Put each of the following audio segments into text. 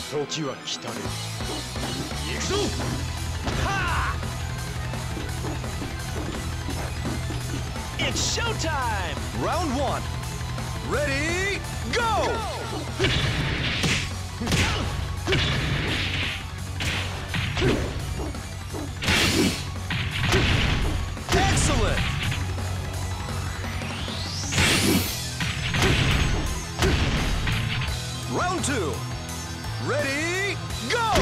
時は来たる。行くぞ。 Ha! It's showtime! Round one. Ready, go! Excellent! Round two. Ready, go!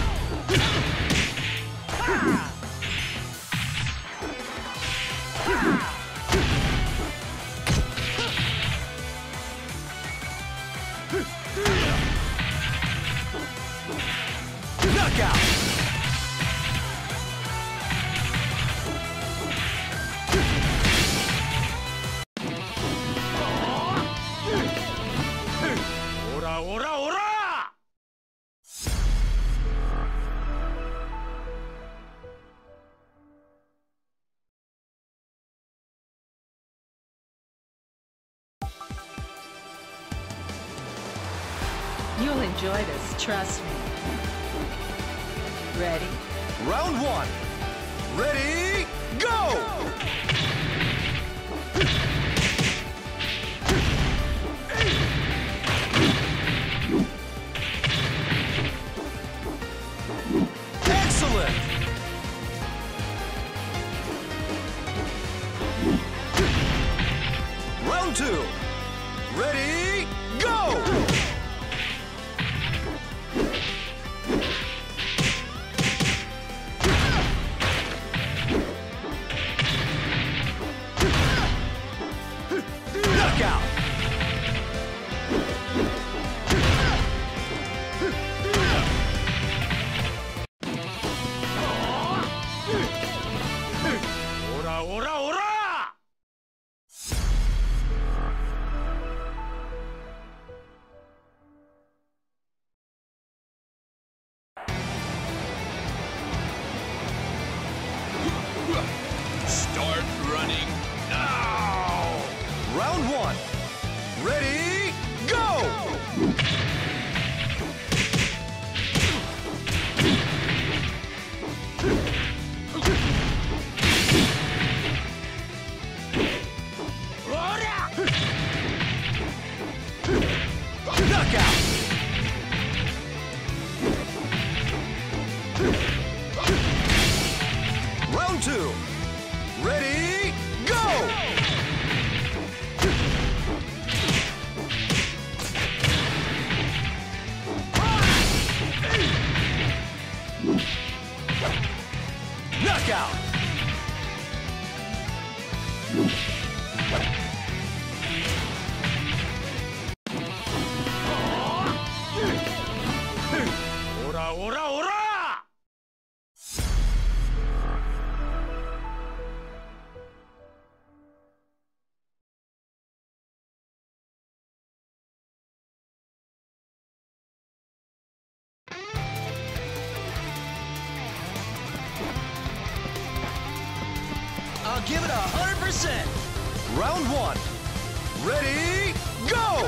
Knockout! Ora, ora, ora! You'll enjoy this, trust me. Ready? Round one. Ready, go! Excellent! Round two. Ready, go! Knockout! Ora, ora, ora! Start running now! Round one. Ready, go! Knockout! Round two. Ready, go! Knockout! Ora, ora, ora! I'll give it 100%. Round one. Ready, go!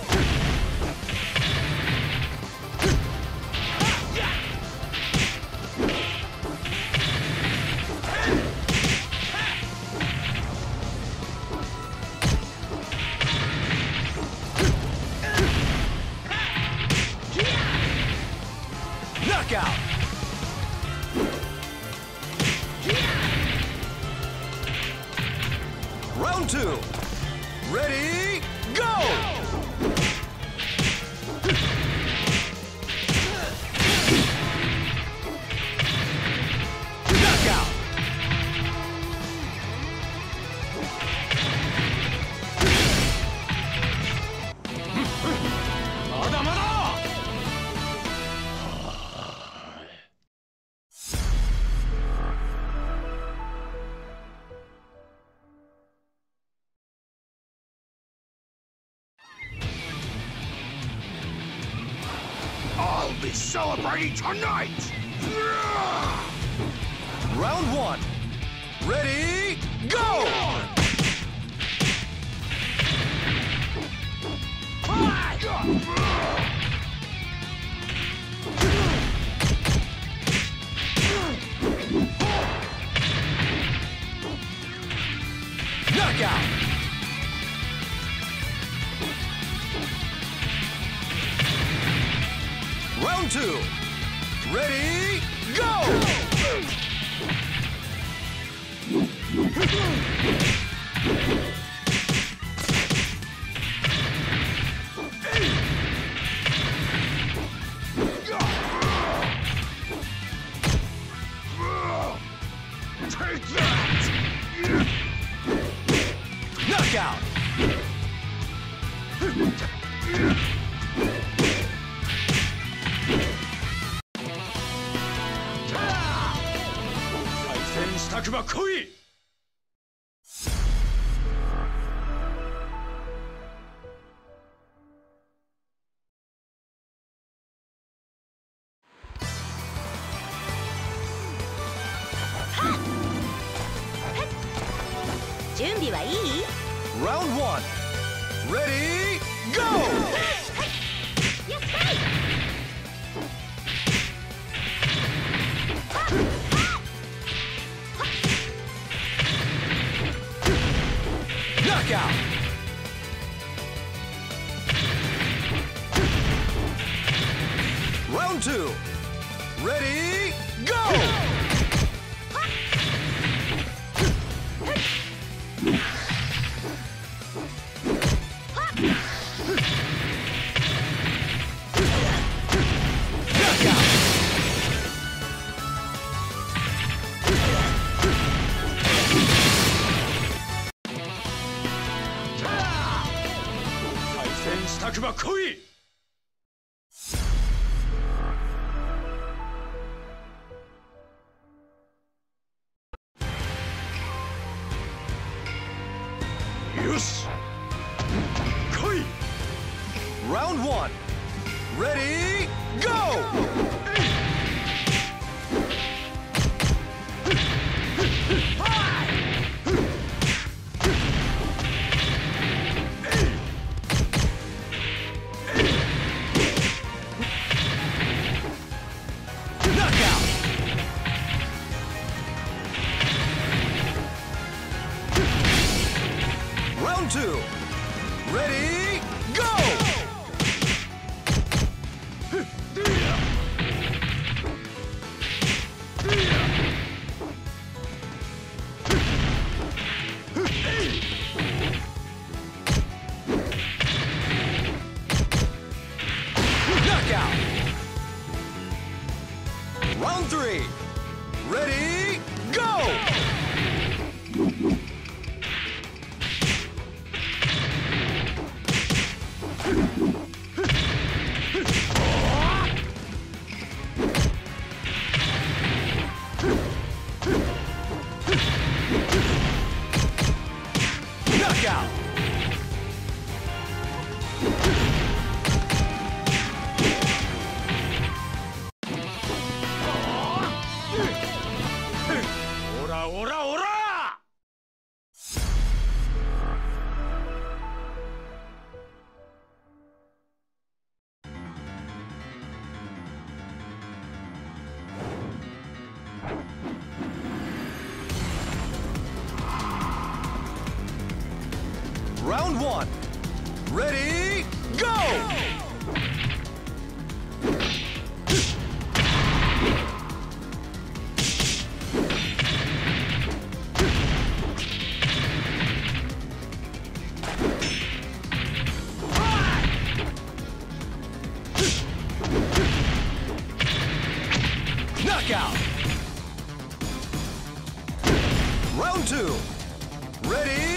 Knockout! Round two. Ready, go! Knockout! Mada, mada! I'll be celebrating tonight! Round one. Ready, go! two. Ready, go! Take that! Knockout! したくば来い。 準備はいい？ Round one. Ready, go! Knockout! Round two. Ready, go! 対戦したくば来い。よし。来い。 Round one. Ready, go! Knockout! Round two. Ready, go! Knockout! Round three. Ready, go! Knockout! Round one. Ready, go! Knockout! Round two. Ready,